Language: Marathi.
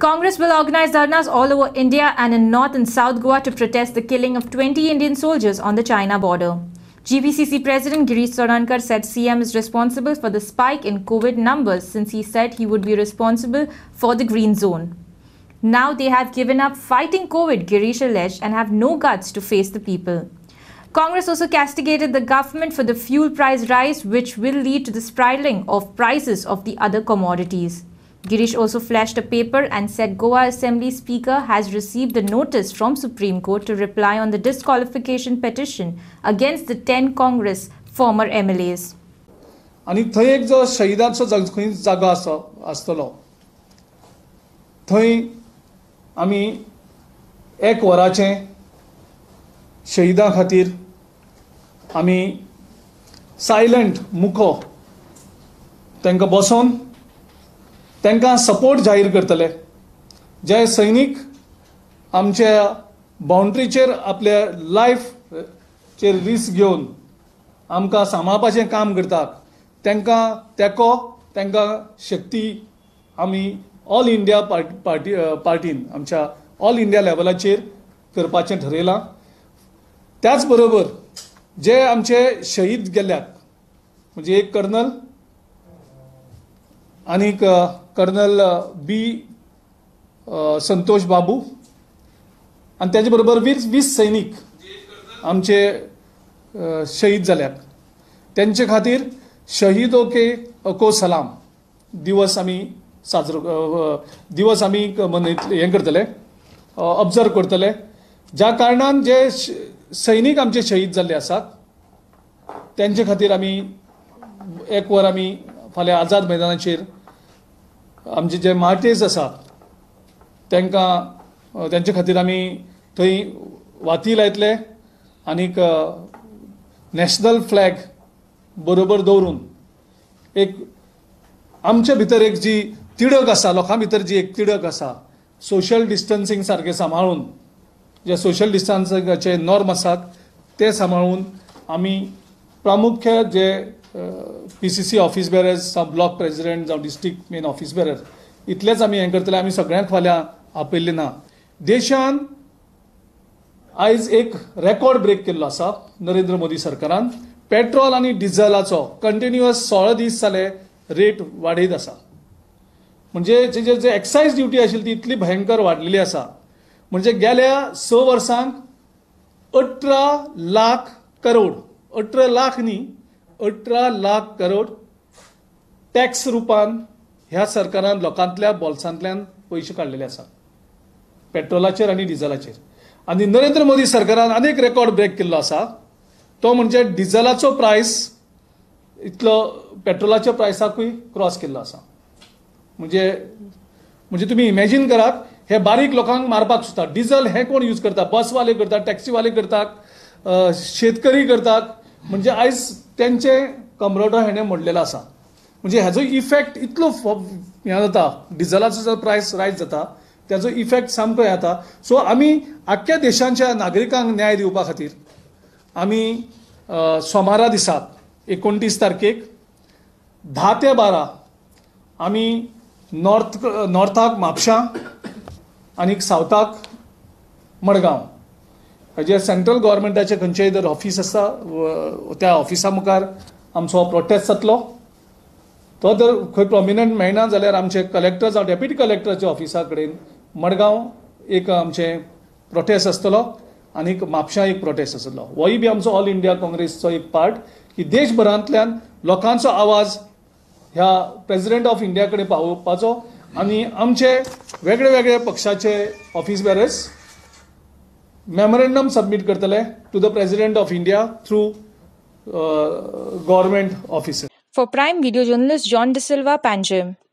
Congress will organize dharnas all over India and in North and South Goa to protest the killing of 20 Indian soldiers on the China border. GPCC President Girish Chodankar said CM is responsible for the spike in COVID numbers since he said he would be responsible for the green zone. Now they have given up fighting COVID, Girish alleged, and have no guts to face the people. Congress also castigated the government for the fuel price rise, which will lead to the spiraling of prices of the other commodities. Girish also flashed a paper and said Goa Assembly Speaker has received a notice from Supreme Court to reply on the disqualification petition against the 10 Congress former MLAs. आणि थंय एक जो शहीदांचो जागो आसतलो थंय आमी एक वराचें शहीदां खातीर आमी सायलंट मुखो तांकां बसोवन तांकां सपोर्ट जाहीर करतले. जे सैनीक आमच्या बाउंड्रीचेर आपल्या लायफचेर रिस्क घेवन आमकां सांबाळपाचें काम करतात तांकां तेको तांकां शक्ती आमी ऑल इंडिया पार्टीन आमच्या ऑल इंडिया लेवलाचेर करपाचें ठरयलां. त्याच बरोबर जे आमचे शहीद गेल्यात म्हणजे एक कर्नल आनीक कर्नल बी संतोष बाबू आनी तेजे बरोबर 20 सैनीक आमचे शहीद जाल्यात तेंचे खातीर शहीदों को सलाम दिवस आमी हें करतले ऑब्जर्व करतले. ज्या कारणान जे सैनीक आमचे शहीद जाल्ले आसात तेंचे खातीर आमी एक वर आमी फाल्यां आझाद मैदानाचेर आमचे जे मार्टिर्स आसा तेंचे खातीर आमी थंय वाती लायतले आनीक नॅशनल फ्लॅग बरोबर दवरून एक आमचे भितर एक जी तिडक आसा लोकां भितर जी एक तिडक आसा सोशल डिस्टन्सिंग सारकें सांबाळून जे सोशल डिस्टन्सिंगाचे नॉर्म आसात ते सांबाळून आमी प्रामुख्य जे PCC ऑफिस बेरर्स जावं ब्लॉक प्रेसिडेंट जावं डिस्ट्रिक्ट मेन ऑफिस बेरर इतलेच आमी हें करतले. आमी सगळ्यांक फाल्यां आपयल्ले ना. देशान आयज एक रेकॉर्ड ब्रेक केल्लो आसा नरेंद्र मोदी सरकारान. पेट्रोल आनी डिझलाचो कंटिन्युअस 16 दीस जाले रेट वाडयत आसा. म्हणजे जे एक्सायज ड्युटी आशिल्ली ती इतली भयंकर वाडलेली आसा. म्हणजे गेल्या 6 वर्सांक 18 लाख करोड 18 लाख न्ही 18 लाख करोड टॅक्स रुपान ह्या सरकारान लोकांतल्या बोल्सांतल्यान पयशे काडलेले आसा पेट्रोलाचेर आनी डिझलाचेर. आनी नरेंद्र मोदी सरकारान आनीक रेकॉर्ड ब्रेक केल्लो आसा तो म्हणजे डिझलाचो प्रायस इतलो पेट्रोलाच्या प्रायसाकूय क्रॉस केल्लो आसा. म्हणजे तुम्ही इमॅजिन करात हे बारीक लोकांक मारपाक सुद्दां डिझल हे कोण यूज करता बसवाले करतात टॅक्सीवाले करतात शेतकरी करतात. म्हणजे आयज तेंचे कमरोडो हेणें मोडलेलो आसा. म्हणजे हाजो इफेक्ट इतलो हें जाता डिझलाचो जो प्रायस रायज जाता त्याचो इफेक्ट सामको येता. सो आमी आख्ख्या देशांच्या नागरिकांक न्याय दिवपा खातीर आमी सोमारा दिसाक 29 तारखेक 10 ते 12 आमी नॉर्थाक म्हापशां आनीक सावथाक मडगांव जे सेंट्रल गव्हर्मेंटाचे खंयचेय जर ऑफिस आसा त्या ऑफिसा मुखार आमचो प्रोटेस्ट जातलो. तो जर खंय प्रॉमिनंट मेळना जाल्यार आमचे कलेक्टर जावं डेप्युटी कलेक्टराच्या ऑफिसा कडेन मडगांव एक आमचे प्रोटेस्ट आसतलो आनीक म्हापशां एक प्रोटेस्ट आसतलो. होय बी आमचो ऑल इंडिया काँग्रेसचो एक पार्ट की देशभरांतल्यान लोकांचो आवाज ह्या प्रेसिडेंट ऑफ इंडिया कडेन पावोवपाचो आनी आमचे वेगळे वेगळे पक्षाचे ऑफिस बेरर्स मेमोरेंडम सबमिट करतले to the president of India through government officer. For Prime Video journalist John De Silva, Panjim.